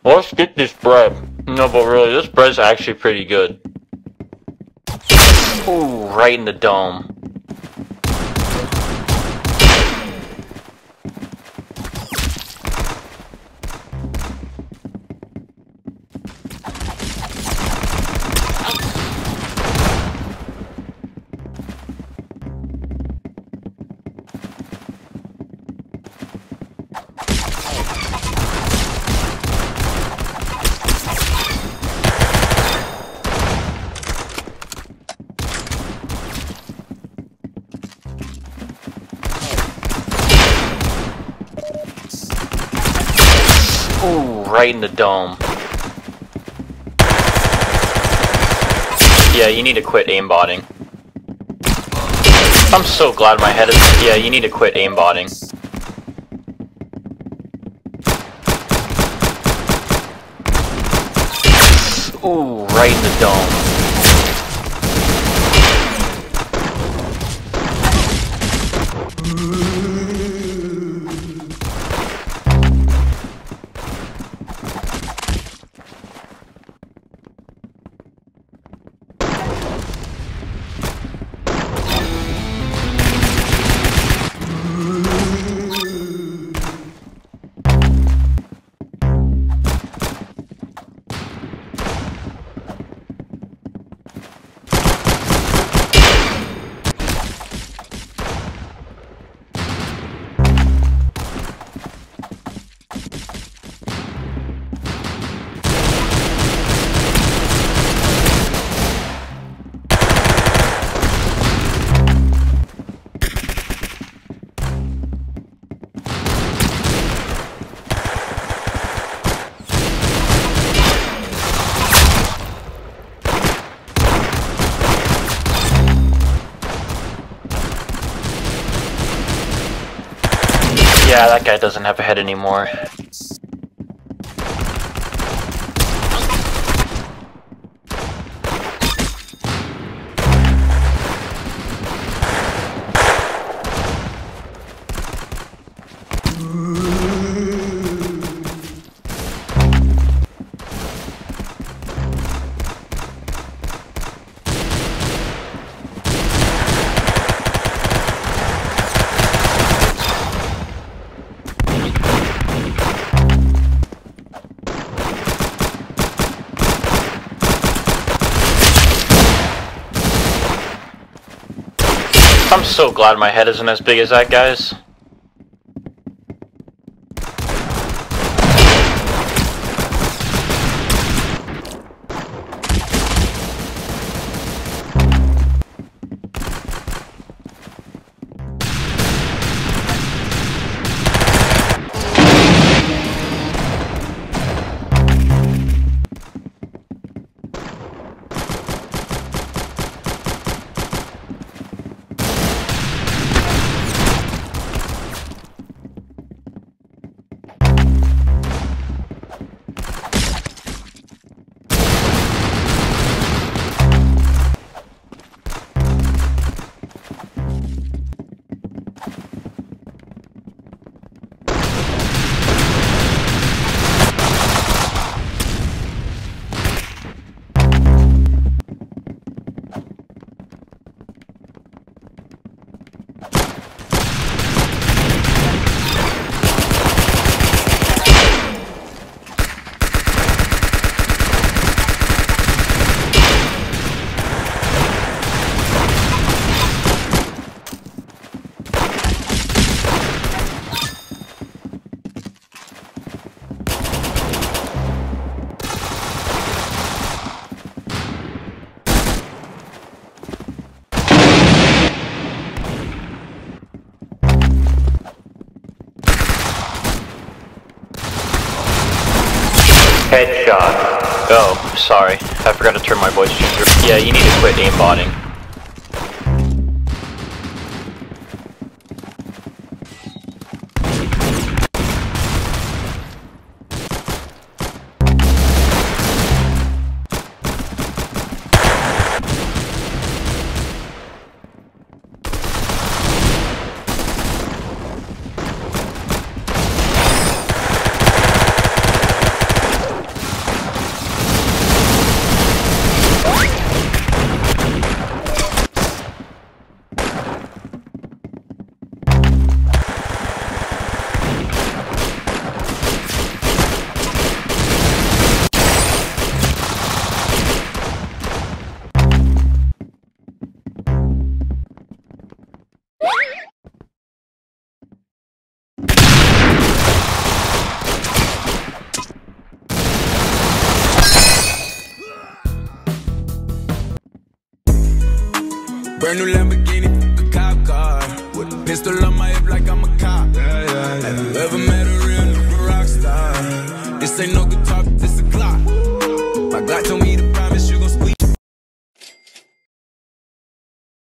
Let's get this bread. No, but really, this bread's actually pretty good. Ooh, right in the dome. Ooh, right in the dome. Yeah, you need to quit aimbotting. I'm so glad my head is... Yeah, you need to quit aimbotting. Ooh, right in the dome. Yeah, that guy doesn't have a head anymore. I'm so glad my head isn't as big as that guy's. Headshot. Oh, sorry. I forgot to turn my voice changer. Yeah, you need to quit aimbotting. Brand new Lamborghini, a cop car. With a pistol on my hip like I'm a cop. Have you ever met